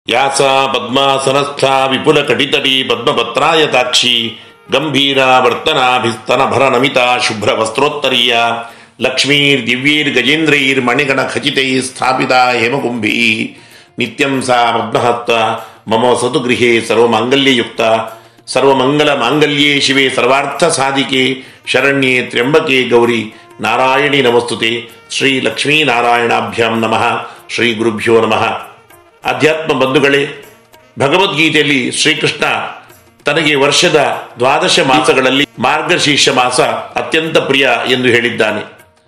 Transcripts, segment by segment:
ಯಾಸಾ ಪದ್ಮಾಸನಸ್ಥಾ ವಿಪುಲ ಕಟಿತಟಿ ಪದ್ಮಪತ್ರಾಯತಾಕ್ಷಿ ಗಂಭೀರ ವರ್ತನಾಭಿಸ್ತನ ಭರ ನಮಿತಾ ಶುಭ್ರ ವಸ್ತ್ರೋತ್ತರೀಯ ಲಕ್ಷ್ಮೀರ್ ದಿವ್ಯೈರ್ ಗಜೇಂದ್ರೈರ್ ಮಣಿಗಣ ಖಚಿತೈ ಸ್ಥಾಪಿತಾ ಹೇಮಕುಂಭೀ ನಿತ್ಯಂ ಸಾ ಪದ್ಮಹತ್ತ ಮಮ ಸತು ಗೃಹೇ ಸರ್ವಮಾಂಗಲ್ಯಯುಕ್ತ ಸರ್ವಮಂಗಲ ಮಾಂಗಲ್ಯೇ ಶಿವೆ ಸರ್ವಾರ್ಥ ಸಾಧಿಕೆ ಶರಣ್ಯೇ ತ್ರ್ಯಂಬಕೆ ಗೌರಿ ನಾರಾಯಣಿ ನಮಸ್ತುತೆ. ಶ್ರೀ ಲಕ್ಷ್ಮೀನಾರಾಯಣಾಭ್ಯಾಂ ನಮಃ. ಶ್ರೀ ಗುರುಭ್ಯೋ ನಮಃ. ಆಧ್ಯಾತ್ಮ ಬಂಧುಗಳೇ, ಭಗವದ್ಗೀತೆಯಲ್ಲಿ ಶ್ರೀಕೃಷ್ಣ ತನಗೆ ವರ್ಷದ 12 ಮಾಸಗಳಲ್ಲಿ ಮಾರ್ಗಶೀರ್ಷ ಮಾಸ ಅತ್ಯಂತ ಪ್ರಿಯ ಎಂದು ಹೇಳಿದ್ದಾನೆ.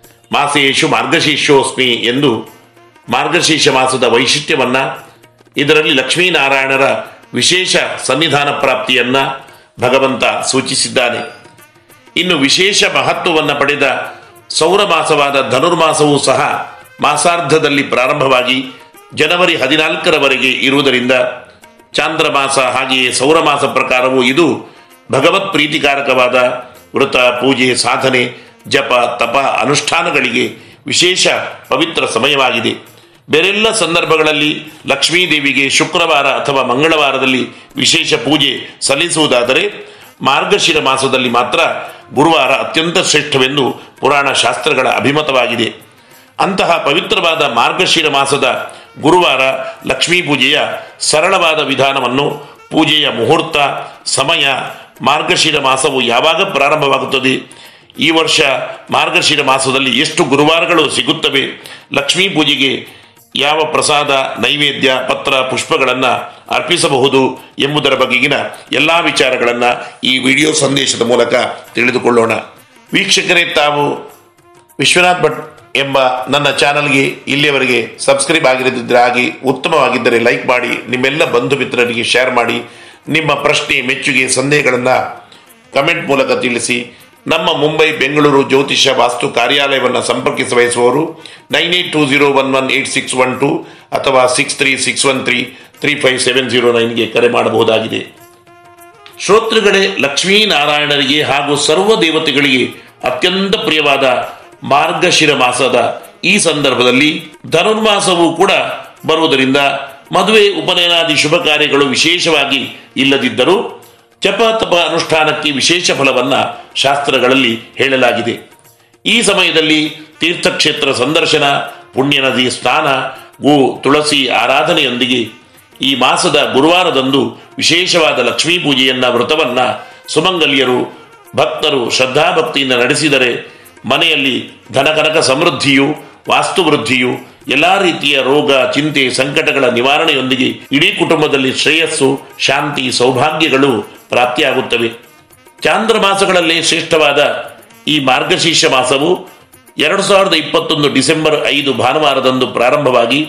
ಮಾಸೇಶು ಮಾರ್ಗಶೀರ್ಷೋಸ್ಮಿ ಎಂದು ಮಾರ್ಗಶೀರ್ಷ ಮಾಸದ ವೈಶಿಷ್ಟ್ಯವನ್ನ, ಇದರಲ್ಲಿ ಲಕ್ಷ್ಮೀನಾರಾಯಣರ ವಿಶೇಷ ಸನ್ನಿಧಾನ ಪ್ರಾಪ್ತಿಯನ್ನ ಭಗವಂತ ಸೂಚಿಸಿದ್ದಾನೆ. ಇನ್ನು ವಿಶೇಷ ಮಹತ್ವವನ್ನು ಪಡೆದ ಸೌರ ಮಾಸವಾದ ಧನುರ್ಮಾಸವೂ ಸಹ ಮಾಸಾರ್ಧದಲ್ಲಿ ಪ್ರಾರಂಭವಾಗಿ ಜನವರಿ 14ರವರೆಗೆ ಇರುವುದರಿಂದ ಚಾಂದ್ರಮಾಸ ಹಾಗೆಯೇ ಸೌರಮಾಸ ಪ್ರಕಾರವೂ ಇದು ಭಗವತ್ ಪ್ರೀತಿಕಾರಕವಾದ ವೃತ, ಪೂಜೆ, ಸಾಧನೆ, ಜಪ, ತಪ, ಅನುಷ್ಠಾನಗಳಿಗೆ ವಿಶೇಷ ಪವಿತ್ರ ಸಮಯವಾಗಿದೆ. ಬೇರೆಲ್ಲ ಸಂದರ್ಭಗಳಲ್ಲಿ ಲಕ್ಷ್ಮೀದೇವಿಗೆ ಶುಕ್ರವಾರ ಅಥವಾ ಮಂಗಳವಾರದಲ್ಲಿ ವಿಶೇಷ ಪೂಜೆ ಸಲ್ಲಿಸುವುದಾದರೆ ಮಾರ್ಗಶಿರ ಮಾಸದಲ್ಲಿ ಮಾತ್ರ ಗುರುವಾರ ಅತ್ಯಂತ ಶ್ರೇಷ್ಠವೆಂದು ಪುರಾಣ ಶಾಸ್ತ್ರಗಳ ಅಭಿಮತವಾಗಿದೆ. ಅಂತಹ ಪವಿತ್ರವಾದ ಮಾರ್ಗಶಿರ ಮಾಸದ ಗುರುವಾರ ಲಕ್ಷ್ಮೀ ಪೂಜೆಯ ಸರಳವಾದ ವಿಧಾನವನ್ನು, ಪೂಜೆಯ ಮುಹೂರ್ತ, ಸಮಯ, ಮಾರ್ಗಶಿರ ಮಾಸವು ಯಾವಾಗ ಪ್ರಾರಂಭವಾಗುತ್ತದೆ, ಈ ವರ್ಷ ಮಾರ್ಗಶಿರ ಮಾಸದಲ್ಲಿ ಎಷ್ಟು ಗುರುವಾರಗಳು ಸಿಗುತ್ತವೆ, ಲಕ್ಷ್ಮೀ ಪೂಜೆಗೆ ಯಾವ ಪ್ರಸಾದ, ನೈವೇದ್ಯ, ಪತ್ರ, ಪುಷ್ಪಗಳನ್ನು ಅರ್ಪಿಸಬಹುದು ಎಂಬುದರ ಬಗೆಗಿನ ಎಲ್ಲ ವಿಚಾರಗಳನ್ನು ಈ ವಿಡಿಯೋ ಸಂದೇಶದ ಮೂಲಕ ತಿಳಿದುಕೊಳ್ಳೋಣ. ವೀಕ್ಷಕರೇ, ತಾವು ವಿಶ್ವನಾಥ್ ಭಟ್ ಎಂಬ ನನ್ನ ಚಾನಲ್ಗೆ ಇಲ್ಲಿಯವರೆಗೆ ಸಬ್ಸ್ಕ್ರೈಬ್ ಆಗಿರದಿದ್ದರೆ ಆಗಿ, ಉತ್ತಮವಾಗಿದ್ದರೆ ಲೈಕ್ ಮಾಡಿ, ನಿಮ್ಮೆಲ್ಲ ಬಂಧು ಮಿತ್ರರಿಗೆ ಶೇರ್ ಮಾಡಿ, ನಿಮ್ಮ ಪ್ರಶ್ನೆ, ಮೆಚ್ಚುಗೆ, ಸಂದೇಹಗಳನ್ನು ಕಮೆಂಟ್ ಮೂಲಕ ತಿಳಿಸಿ. ನಮ್ಮ ಮುಂಬೈ, ಬೆಂಗಳೂರು ಜ್ಯೋತಿಷ್ಯ ವಾಸ್ತು ಕಾರ್ಯಾಲಯವನ್ನು ಸಂಪರ್ಕಿಸ ಬಯಸುವವರು 9820118612 ಅಥವಾ 6361335709ಗೆ ಕರೆ ಮಾಡಬಹುದಾಗಿದೆ. ಶ್ರೋತೃಗಳೇ, ಲಕ್ಷ್ಮೀನಾರಾಯಣರಿಗೆ ಹಾಗೂ ಸರ್ವ ದೇವತೆಗಳಿಗೆ ಅತ್ಯಂತ ಪ್ರಿಯವಾದ ಮಾರ್ಗಶಿರ ಮಾಸದ ಈ ಸಂದರ್ಭದಲ್ಲಿ ಧನುರ್ಮಾಸವೂ ಕೂಡ ಬರುವುದರಿಂದ ಮದುವೆ, ಉಪನಯನಾದಿ ಶುಭ ಕಾರ್ಯಗಳು ವಿಶೇಷವಾಗಿ ಇಲ್ಲದಿದ್ದರೂ ಜಪ, ತಪ, ಅನುಷ್ಠಾನಕ್ಕೆ ವಿಶೇಷ ಫಲವನ್ನ ಶಾಸ್ತ್ರಗಳಲ್ಲಿ ಹೇಳಲಾಗಿದೆ. ಈ ಸಮಯದಲ್ಲಿ ತೀರ್ಥಕ್ಷೇತ್ರ ಸಂದರ್ಶನ, ಪುಣ್ಯ ನದಿ ಸ್ನಾನ, ಗೋ ತುಳಸಿ ಆರಾಧನೆಯೊಂದಿಗೆ ಈ ಮಾಸದ ಗುರುವಾರದಂದು ವಿಶೇಷವಾದ ಲಕ್ಷ್ಮೀ ಪೂಜೆಯನ್ನ, ವ್ರತವನ್ನ ಸುಮಂಗಲಿಯರು, ಭಕ್ತರು ಶ್ರದ್ಧಾಭಕ್ತಿಯಿಂದ ನಡೆಸಿದರೆ ಮನೆಯಲ್ಲಿ ಧನಕನಕ ಸಮೃದ್ಧಿಯು, ವಾಸ್ತುವೃದ್ಧಿಯು, ಎಲ್ಲ ರೀತಿಯ ರೋಗ, ಚಿಂತೆ, ಸಂಕಟಗಳ ನಿವಾರಣೆಯೊಂದಿಗೆ ಇಡೀ ಕುಟುಂಬದಲ್ಲಿ ಶ್ರೇಯಸ್ಸು, ಶಾಂತಿ, ಸೌಭಾಗ್ಯಗಳು ಪ್ರಾಪ್ತಿಯಾಗುತ್ತವೆ. ಚಾಂದ್ರ ಮಾಸಗಳಲ್ಲೇ ಶ್ರೇಷ್ಠವಾದ ಈ ಮಾರ್ಗಶೀರ್ಷ ಮಾಸವು 2021 ಡಿಸೆಂಬರ್ 5 ಭಾನುವಾರದಂದು ಪ್ರಾರಂಭವಾಗಿ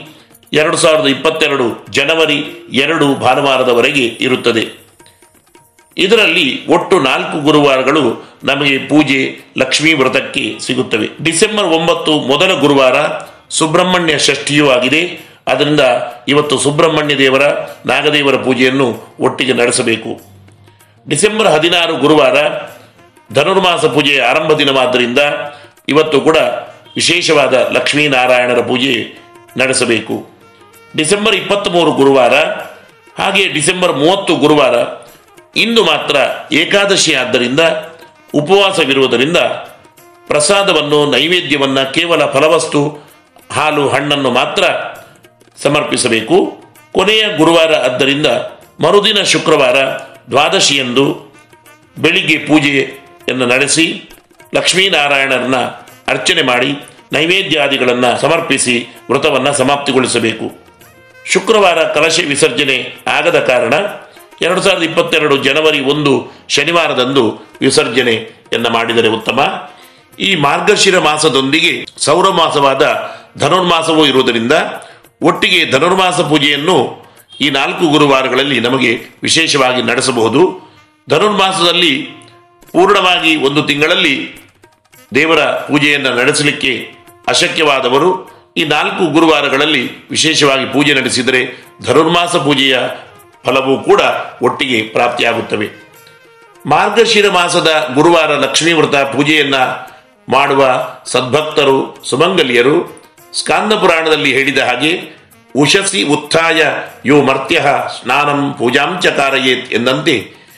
2022 ಜನವರಿ 2 ಭಾನುವಾರದವರೆಗೆ ಇರುತ್ತದೆ. ಇದರಲ್ಲಿ ಒಟ್ಟು 4 ಗುರುವಾರಗಳು ನಮಗೆ ಪೂಜೆ, ಲಕ್ಷ್ಮೀ ವ್ರತಕ್ಕೆ ಸಿಗುತ್ತವೆ. ಡಿಸೆಂಬರ್ 9 ಮೊದಲ ಗುರುವಾರ ಸುಬ್ರಹ್ಮಣ್ಯ ಷಷ್ಠಿಯೂ ಆಗಿದೆ. ಅದರಿಂದ ಇವತ್ತು ಸುಬ್ರಹ್ಮಣ್ಯ ದೇವರ, ನಾಗದೇವರ ಪೂಜೆಯನ್ನು ಒಟ್ಟಿಗೆ ನಡೆಸಬೇಕು. ಡಿಸೆಂಬರ್ 16 ಗುರುವಾರ ಧನುರ್ಮಾಸ ಪೂಜೆಯ ಆರಂಭ ದಿನವಾದ್ದರಿಂದ ಇವತ್ತು ಕೂಡ ವಿಶೇಷವಾದ ಲಕ್ಷ್ಮೀನಾರಾಯಣರ ಪೂಜೆ ನಡೆಸಬೇಕು. ಡಿಸೆಂಬರ್ 23 ಗುರುವಾರ ಹಾಗೆ ಡಿಸೆಂಬರ್ 30 ಗುರುವಾರ ಇಂದು ಮಾತ್ರ ಏಕಾದಶಿ ಆದ್ದರಿಂದ ಉಪವಾಸವಿರುವುದರಿಂದ ಪ್ರಸಾದವನ್ನು, ನೈವೇದ್ಯವನ್ನು ಕೇವಲ ಫಲವಸ್ತು, ಹಾಲು, ಹಣ್ಣನ್ನು ಮಾತ್ರ ಸಮರ್ಪಿಸಬೇಕು. ಕೊನೆಯ ಗುರುವಾರ ಆದ್ದರಿಂದ ಮರುದಿನ ಶುಕ್ರವಾರ ದ್ವಾದಶಿಯಂದು ಬೆಳಿಗ್ಗೆ ಪೂಜೆಯನ್ನು ನಡೆಸಿ ಲಕ್ಷ್ಮೀನಾರಾಯಣರನ್ನ ಅರ್ಚನೆ ಮಾಡಿ ನೈವೇದ್ಯಾದಿಗಳನ್ನು ಸಮರ್ಪಿಸಿ ವ್ರತವನ್ನು ಸಮಾಪ್ತಿಗೊಳಿಸಬೇಕು. ಶುಕ್ರವಾರ ಕಲಶ ವಿಸರ್ಜನೆ ಆಗದ ಕಾರಣ 2022 ಜನವರಿ 1 ಶನಿವಾರದಂದು ವಿಸರ್ಜನೆಯನ್ನು ಮಾಡಿದರೆ ಉತ್ತಮ. ಈ ಮಾರ್ಗಶಿರ ಮಾಸದೊಂದಿಗೆ ಸೌರ ಮಾಸವಾದ ಧನುರ್ಮಾಸವೂ ಇರುವುದರಿಂದ ಒಟ್ಟಿಗೆ ಧನುರ್ಮಾಸ ಪೂಜೆಯನ್ನು ಈ 4 ಗುರುವಾರಗಳಲ್ಲಿ ನಮಗೆ ವಿಶೇಷವಾಗಿ ನಡೆಸಬಹುದು. ಧನುರ್ಮಾಸದಲ್ಲಿ ಪೂರ್ಣವಾಗಿ 1 ತಿಂಗಳಲ್ಲಿ ದೇವರ ಪೂಜೆಯನ್ನು ನಡೆಸಲಿಕ್ಕೆ ಅಶಕ್ಯವಾದವರು ಈ 4 ಗುರುವಾರಗಳಲ್ಲಿ ವಿಶೇಷವಾಗಿ ಪೂಜೆ ನಡೆಸಿದರೆ ಧನುರ್ಮಾಸ ಪೂಜೆಯ ಫಲವೂ ಕೂಡ ಒಟ್ಟಿಗೆ ಪ್ರಾಪ್ತಿಯಾಗುತ್ತವೆ. ಮಾರ್ಗಶಿರ ಮಾಸದ ಗುರುವಾರ ಲಕ್ಷ್ಮೀ ವ್ರತ ಪೂಜೆಯನ್ನ ಮಾಡುವ ಸದ್ಭಕ್ತರು, ಸುಮಂಗಲಿಯರು ಸ್ಕಾಂದ ಪುರಾಣದಲ್ಲಿ ಹೇಳಿದ ಹಾಗೆ ಉಷಸಿ ಉತ್ಥಾಯ ಯೋ ಮರ್ತ್ಯ ಸ್ನಾನಂ ಪೂಜಾಂಚ ಕಾರಯೇತ್ ಎಂದಂತೆ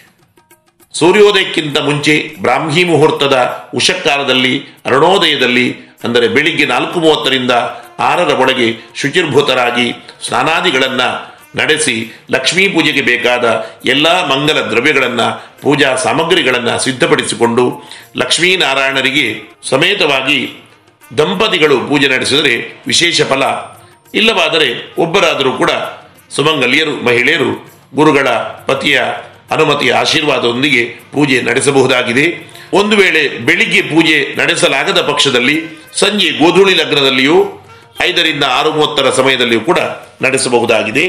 ಸೂರ್ಯೋದಯಕ್ಕಿಂತ ಮುಂಚೆ ಬ್ರಾಹ್ಮಿ ಮುಹೂರ್ತದ ಉಷಕಾಲದಲ್ಲಿ ಅರುಣೋದಯದಲ್ಲಿ ಅಂದರೆ ಬೆಳಿಗ್ಗೆ 4:30ರಿಂದ 6ರ ಒಳಗೆ ಶುಚಿರ್ಭೂತರಾಗಿ ಸ್ನಾನಾದಿಗಳನ್ನು ನಡೆಸಿ ಲಕ್ಷ್ಮೀ ಪೂಜೆಗೆ ಬೇಕಾದ ಎಲ್ಲ ಮಂಗಲ ದ್ರವ್ಯಗಳನ್ನು ಪೂಜಾ ಸಾಮಗ್ರಿಗಳನ್ನು ಸಿದ್ಧಪಡಿಸಿಕೊಂಡು ಲಕ್ಷ್ಮೀನಾರಾಯಣರಿಗೆ ಸಮೇತವಾಗಿ ದಂಪತಿಗಳು ಪೂಜೆ ನಡೆಸಿದರೆ ವಿಶೇಷ ಫಲ. ಇಲ್ಲವಾದರೆ ಒಬ್ಬರಾದರೂ ಕೂಡ ಸುಮಂಗಲಿಯರು ಮಹಿಳೆಯರು ಗುರುಗಳ ಪತಿಯ ಅನುಮತಿಯ ಆಶೀರ್ವಾದದೊಂದಿಗೆ ಪೂಜೆ ನಡೆಸಬಹುದಾಗಿದೆ. ಒಂದು ವೇಳೆ ಬೆಳಿಗ್ಗೆ ಪೂಜೆ ನಡೆಸಲಾಗದ ಪಕ್ಷದಲ್ಲಿ ಸಂಜೆ ಗೋಧೂಳಿ ಲಗ್ನದಲ್ಲಿಯೂ 5ರಿಂದ 6:30ರ ಸಮಯದಲ್ಲಿಯೂ ಕೂಡ ನಡೆಸಬಹುದಾಗಿದೆ.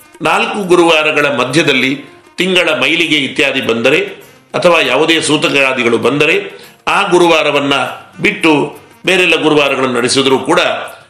4 ಗುರುವಾರಗಳ ಮಧ್ಯದಲ್ಲಿ ತಿಂಗಳ ಮೈಲಿಗೆ ಇತ್ಯಾದಿ ಬಂದರೆ ಅಥವಾ ಯಾವುದೇ ಸೂತಕಾದಿಗಳು ಬಂದರೆ ಆ ಗುರುವಾರವನ್ನು ಬಿಟ್ಟು ಬೇರೆಲ್ಲ ಗುರುವಾರಗಳನ್ನು ನಡೆಸಿದರೂ ಕೂಡ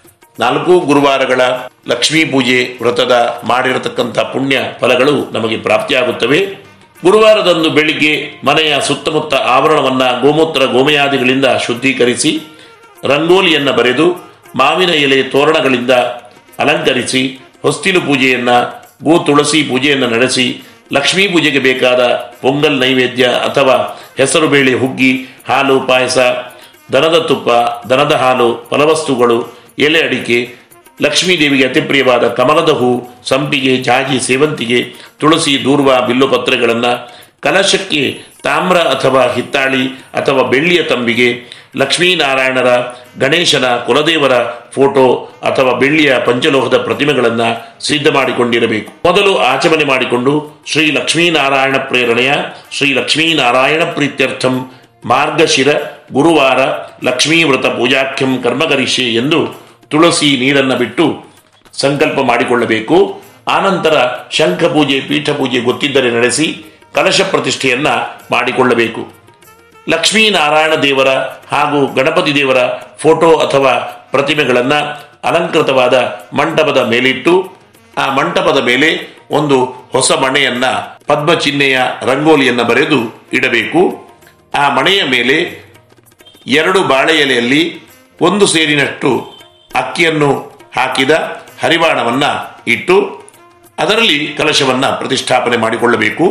4 ಗುರುವಾರಗಳ ಲಕ್ಷ್ಮೀ ಪೂಜೆ ವ್ರತದ ಮಾಡಿರತಕ್ಕಂಥ ಪುಣ್ಯ ಫಲಗಳು ನಮಗೆ ಪ್ರಾಪ್ತಿಯಾಗುತ್ತವೆ. ಗುರುವಾರದಂದು ಬೆಳಿಗ್ಗೆ ಮನೆಯ ಸುತ್ತಮುತ್ತ ಆವರಣವನ್ನು ಗೋಮೂತ್ರ ಗೋಮಯಾದಿಗಳಿಂದ ಶುದ್ಧೀಕರಿಸಿ ರಂಗೋಲಿಯನ್ನು ಬರೆದು ಮಾವಿನ ಎಲೆ ತೋರಣಗಳಿಂದ ಅಲಂಕರಿಸಿ ಹೊಸ್ತಿಲು ಪೂಜೆಯನ್ನು ಗೋ ತುಳಸಿ ಪೂಜೆಯನ್ನು ನಡೆಸಿ ಲಕ್ಷ್ಮೀ ಪೂಜೆಗೆ ಬೇಕಾದ ಪೊಂಗಲ್ ನೈವೇದ್ಯ ಅಥವಾ ಹೆಸರುಬೇಳೆ ಹುಗ್ಗಿ ಹಾಲು ಪಾಯಸ ದನದ ತುಪ್ಪ ದನದ ಹಾಲು ಫಲವಸ್ತುಗಳು ಎಲೆ ಅಡಿಕೆ ಲಕ್ಷ್ಮೀದೇವಿಗೆ ಅತಿ ಪ್ರಿಯವಾದ ಕಮಲದ ಹೂ ಸಂಪಿಗೆ ಜಾಜಿ ಸೇವಂತಿಗೆ ತುಳಸಿ ದೂರ್ವ ಬಿಲ್ಲುಪತ್ರೆಗಳನ್ನು ಕಲಶಕ್ಕೆ ತಾಮ್ರ ಅಥವಾ ಹಿತ್ತಾಳಿ ಅಥವಾ ಬೆಳ್ಳಿಯ ತಂಬಿಗೆ ಲಕ್ಷ್ಮೀನಾರಾಯಣರ ಗಣೇಶನ ಕುಲದೇವರ ಫೋಟೋ ಅಥವಾ ಬೆಳ್ಳಿಯ ಪಂಚಲೋಹದ ಪ್ರತಿಮೆಗಳನ್ನು ಸಿದ್ಧ ಮಾಡಿಕೊಂಡಿರಬೇಕು. ಮೊದಲು ಆಚಮನೆ ಮಾಡಿಕೊಂಡು ಶ್ರೀ ಲಕ್ಷ್ಮೀನಾರಾಯಣ ಪ್ರೇರಣೆಯ ಶ್ರೀ ಲಕ್ಷ್ಮೀನಾರಾಯಣ ಪ್ರೀತ್ಯರ್ಥಂ ಮಾರ್ಗಶಿರ ಗುರುವಾರ ಲಕ್ಷ್ಮೀ ವ್ರತ ಪೂಜಾಖ್ಯಂ ಕರ್ಮಕರಿಷ್ಯೆ ಎಂದು ತುಳಸಿ ನೀರನ್ನು ಬಿಟ್ಟು ಸಂಕಲ್ಪ ಮಾಡಿಕೊಳ್ಳಬೇಕು. ಆನಂತರ ಶಂಖ ಪೂಜೆ ಪೀಠ ಪೂಜೆ ಗೊತ್ತಿದ್ದರೆ ನಡೆಸಿ ಕಲಶ ಪ್ರತಿಷ್ಠೆಯನ್ನು ಮಾಡಿಕೊಳ್ಳಬೇಕು. ಲಕ್ಷ್ಮೀನಾರಾಯಣ ದೇವರ ಹಾಗೂ ಗಣಪತಿ ದೇವರ ಫೋಟೋ ಅಥವಾ ಪ್ರತಿಮೆಗಳನ್ನು ಅಲಂಕೃತವಾದ ಮಂಟಪದ ಮೇಲಿಟ್ಟು ಆ ಮಂಟಪದ ಮೇಲೆ ಒಂದು ಹೊಸ ಮಣೆಯನ್ನು ಪದ್ಮ ಚಿಹ್ನೆಯ ರಂಗೋಲಿಯನ್ನು ಬರೆದು ಇಡಬೇಕು. ಆ ಮಣೆಯ ಮೇಲೆ 2 ಬಾಳೆ ಎಲೆಯಲ್ಲಿ 1 ಸೇರಿನಷ್ಟು ಅಕ್ಕಿಯನ್ನು ಹಾಕಿದ ಹರಿವಾಣವನ್ನು ಇಟ್ಟು ಅದರಲ್ಲಿ ಕಲಶವನ್ನು ಪ್ರತಿಷ್ಠಾಪನೆ ಮಾಡಿಕೊಳ್ಳಬೇಕು.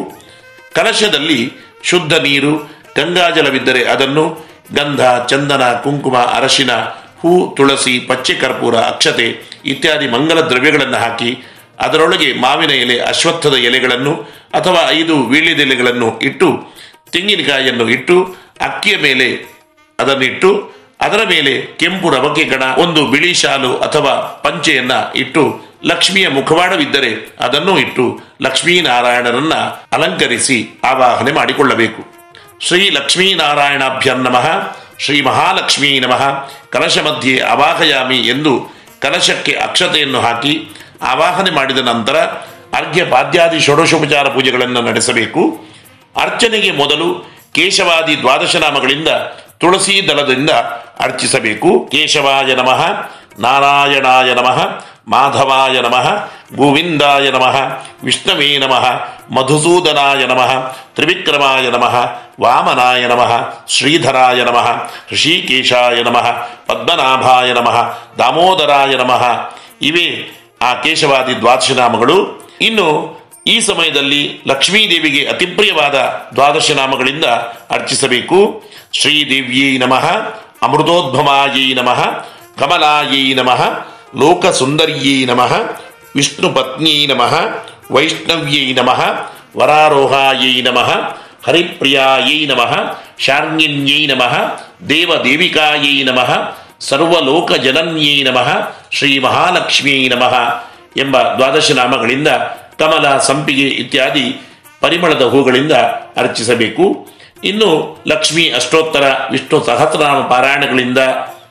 ಕಲಶದಲ್ಲಿ ಶುದ್ಧ ನೀರು ಗಂಗಾಜಲವಿದ್ದರೆ ಅದನ್ನು ಗಂಧ ಚಂದನ ಕುಂಕುಮ ಅರಶಿನ ಹೂ ತುಳಸಿ ಪಚ್ಚೆ ಕರ್ಪೂರ ಅಕ್ಷತೆ ಇತ್ಯಾದಿ ಮಂಗಲ ದ್ರವ್ಯಗಳನ್ನು ಹಾಕಿ ಅದರೊಳಗೆ ಮಾವಿನ ಎಲೆ ಅಶ್ವತ್ಥದ ಎಲೆಗಳನ್ನು ಅಥವಾ 5 ವೀಳ್ಯದೆಲೆಗಳನ್ನು ಇಟ್ಟು ತೆಂಗಿನಕಾಯಿಯನ್ನು ಇಟ್ಟು ಅಕ್ಕಿಯ ಮೇಲೆ ಅದನ್ನಿಟ್ಟು ಅದರ ಮೇಲೆ ಕೆಂಪು ರವಕೆ ಗಣ 1 ಬಿಳಿ ಶಾಲು ಅಥವಾ ಪಂಚೆಯನ್ನ ಇಟ್ಟು ಲಕ್ಷ್ಮಿಯ ಮುಖವಾಡವಿದ್ದರೆ ಅದನ್ನು ಇಟ್ಟು ಲಕ್ಷ್ಮೀನಾರಾಯಣರನ್ನ ಅಲಂಕರಿಸಿ ಆವಾಹನೆ ಮಾಡಿಕೊಳ್ಳಬೇಕು. ಶ್ರೀ ಲಕ್ಷ್ಮೀನಾರಾಯಣಾಭ್ಯಂ ನಮಃ ಶ್ರೀ ಮಹಾಲಕ್ಷ್ಮೀ ನಮಃ ಕಲಶ ಮಧ್ಯೆ ಆವಾಹಯಾಮಿ ಎಂದು ಕಲಶಕ್ಕೆ ಅಕ್ಷತೆಯನ್ನು ಹಾಕಿ ಆವಾಹನೆ ಮಾಡಿದ ನಂತರ ಅರ್ಘ್ಯ ಪಾದ್ಯಾದಿ ಷೋಡಶೋಪಚಾರ ಪೂಜೆಗಳನ್ನು ನಡೆಸಬೇಕು. ಅರ್ಚನೆಗೆ ಮೊದಲು ಕೇಶವಾದಿ 12 ನಾಮಗಳಿಂದ ತುಳಸಿ ದಳದಿಂದ ಅರ್ಚಿಸಬೇಕು. ಕೇಶವಾಯ ನಮಃ ನಾರಾಯಣಾಯ ನಮಃ ಮಾಧವಾಯ ನಮಃ ಗೋವಿಂದಾಯ ನಮಃ ವಿಷ್ಣವೇ ನಮಃ ಮಧುಸೂದನಾಯ ನಮಃ ತ್ರಿವಿಕ್ರಮಾಯ ನಮಃ ವಾಮನಾಯ ನಮಃ ಶ್ರೀಧರಾಯ ನಮಃ ಋಷಿಕೇಶಾಯ ನಮಃ ಪದ್ಮನಾಭಾಯ ನಮಃ ದಾಮೋದರಾಯ ನಮಃ ಇವೇ ಆ ಕೇಶವಾದಿ 12 ನಾಮಗಳು. ಇನ್ನು ಈ ಸಮಯದಲ್ಲಿ ಲಕ್ಷ್ಮೀದೇವಿಗೆ ಅತಿಪ್ರಿಯವಾದ 12 ನಾಮಗಳಿಂದ ಅರ್ಚಿಸಬೇಕು. ಶ್ರೀದೇವ್ಯೈ ನಮಃ ಅಮೃತೋದ್ಭಮಾಯೈ ನಮಃ ಕಮಲಾಯೈ ನಮಃ ಲೋಕಸುಂದರ್ಯೈ ನಮಃ ವಿಷ್ಣುಪತ್ನ್ಯೈ ನಮಃ ವೈಷ್ಣವ್ಯೈ ನಮಃ ವರಾರೋಹಾಯೈ ನಮಃ ಹರಿಪ್ರಿಯಾಯೈ ನಮಃ ಶಾರ್ಂಗಿನ್ಯೈ ನಮಃ ದೇವದೇವಿಕಾಯೈ ನಮಃ ಸರ್ವಲೋಕಜನನ್ಯೈ ನಮಃ ಶ್ರೀ ಮಹಾಲಕ್ಷ್ಮ್ಯೈ ನಮಃ ಎಂಬ 12 ನಾಮಗಳಿಂದ ಕಮಲ ಸಂಪಿಗೆ ಇತ್ಯಾದಿ ಪರಿಮಳದ ಹೂಗಳಿಂದ ಅರ್ಚಿಸಬೇಕು. ಇನ್ನು ಲಕ್ಷ್ಮೀ ಅಷ್ಟೋತ್ತರ ವಿಷ್ಣು ಸಹಸ್ರನಾಮ ಪಾರಾಯಣಗಳಿಂದ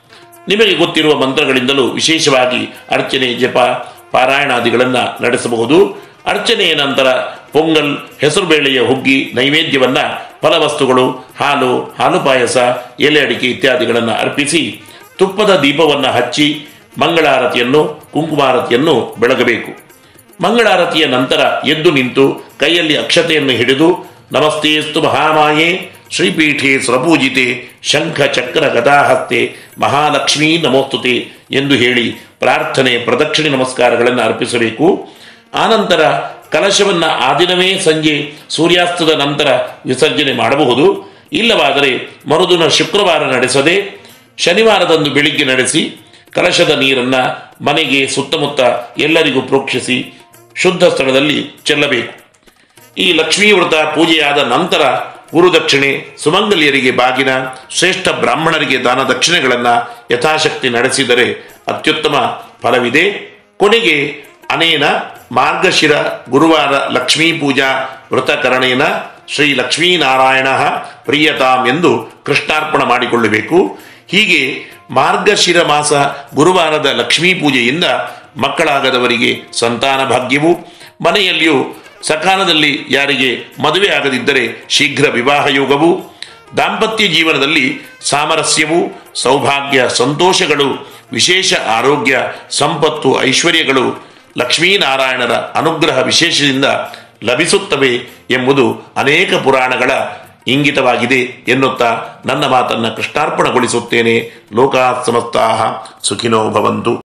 ನಿಮಗೆ ಗೊತ್ತಿರುವ ಮಂತ್ರಗಳಿಂದಲೂ ವಿಶೇಷವಾಗಿ ಅರ್ಚನೆ ಜಪ ಪಾರಾಯಣಾದಿಗಳನ್ನು ನಡೆಸಬಹುದು. ಅರ್ಚನೆಯ ನಂತರ ಪೊಂಗಲ್ ಹೆಸರುಬೇಳೆಯ ಹುಗ್ಗಿ ನೈವೇದ್ಯವನ್ನು ಫಲವಸ್ತುಗಳು ಹಾಲು ಹಾಲು ಪಾಯಸ ಎಲೆ ಅಡಿಕೆ ಇತ್ಯಾದಿಗಳನ್ನು ಅರ್ಪಿಸಿ ತುಪ್ಪದ ದೀಪವನ್ನು ಹಚ್ಚಿ ಮಂಗಳಾರತಿಯನ್ನು ಕುಂಕುಮಾರತಿಯನ್ನು ಬೆಳಗಬೇಕು. ಮಂಗಳಾರತಿಯ ನಂತರ ಎದ್ದು ನಿಂತು ಕೈಯಲ್ಲಿ ಅಕ್ಷತೆಯನ್ನು ಹಿಡಿದು ನಮಸ್ತೇಸ್ತು ಮಹಾಮಾಯೆ ಶ್ರೀಪೀಠೆ ಸ್ವಪೂಜಿತೆ ಶಂಖ ಚಕ್ರ ಗದಾಹಸ್ತೆ ಮಹಾಲಕ್ಷ್ಮೀ ನಮೋಸ್ತುತೆ ಎಂದು ಹೇಳಿ ಪ್ರಾರ್ಥನೆ ಪ್ರದಕ್ಷಿಣೆ ನಮಸ್ಕಾರಗಳನ್ನು ಅರ್ಪಿಸಬೇಕು. ಆನಂತರ ಕಲಶವನ್ನು ಆ ದಿನವೇ ಸಂಜೆ ಸೂರ್ಯಾಸ್ತದ ನಂತರ ವಿಸರ್ಜನೆ ಮಾಡಬಹುದು. ಇಲ್ಲವಾದರೆ ಮರುದಿನ ಶುಕ್ರವಾರ ನಡೆಸದೆ ಶನಿವಾರದಂದು ಬೆಳಿಗ್ಗೆ ನಡೆಸಿ ಕಲಶದ ನೀರನ್ನು ಮನೆಗೆ ಸುತ್ತಮುತ್ತ ಎಲ್ಲರಿಗೂ ಪ್ರೋಕ್ಷಿಸಿ ಶುದ್ಧ ಸ್ಥಳದಲ್ಲಿ ಚೆಲ್ಲಬೇಕು. ಈ ಲಕ್ಷ್ಮೀ ವ್ರತ ಪೂಜೆಯಾದ ನಂತರ ಗುರುದಕ್ಷಿಣೆ, ಸುಮಂಗಲಿಯರಿಗೆ ಬಾಗಿನ, ಶ್ರೇಷ್ಠ ಬ್ರಾಹ್ಮಣರಿಗೆ ದಾನ ದಕ್ಷಿಣೆಗಳನ್ನು ಯಥಾಶಕ್ತಿ ನಡೆಸಿದರೆ ಅತ್ಯುತ್ತಮ ಫಲವಿದೆ. ಕೊನೆಗೆ ಅನೇನ ಮಾರ್ಗಶಿರ ಗುರುವಾರ ಲಕ್ಷ್ಮೀ ಪೂಜಾ ವ್ರತಕರಣೇನ ಶ್ರೀ ಲಕ್ಷ್ಮೀನಾರಾಯಣ ಪ್ರಿಯತಾಂ ಎಂದು ಕೃಷ್ಣಾರ್ಪಣ ಮಾಡಿಕೊಳ್ಳಬೇಕು. ಹೀಗೆ ಮಾರ್ಗಶಿರ ಮಾಸ ಗುರುವಾರದ ಲಕ್ಷ್ಮೀ ಪೂಜೆಯಿಂದ ಮಕ್ಕಳಾಗದವರಿಗೆ ಸಂತಾನ ಭಾಗ್ಯವು, ಮನೆಯಲ್ಲಿಯೂ ಸಕಾಲದಲ್ಲಿ ಯಾರಿಗೆ ಮದುವೆ ಆಗದಿದ್ದರೆ ಶೀಘ್ರ ವಿವಾಹ ಯೋಗವು, ದಾಂಪತ್ಯ ಜೀವನದಲ್ಲಿ ಸಾಮರಸ್ಯವು, ಸೌಭಾಗ್ಯ ಸಂತೋಷಗಳು, ವಿಶೇಷ ಆರೋಗ್ಯ, ಸಂಪತ್ತು, ಐಶ್ವರ್ಯಗಳು ಲಕ್ಷ್ಮೀನಾರಾಯಣರ ಅನುಗ್ರಹ ವಿಶೇಷದಿಂದ ಲಭಿಸುತ್ತವೆ ಎಂಬುದು ಅನೇಕ ಪುರಾಣಗಳ ಇಂಗಿತವಾಗಿದೆ ಎನ್ನುತ್ತಾ ನನ್ನ ಮಾತನ್ನು ಕೃಷ್ಣಾರ್ಪಣಗೊಳಿಸುತ್ತೇನೆ. ಲೋಕಾಃ ಸಮಸ್ತಾಃ ಸುಖಿನೋ ಭವಂತು.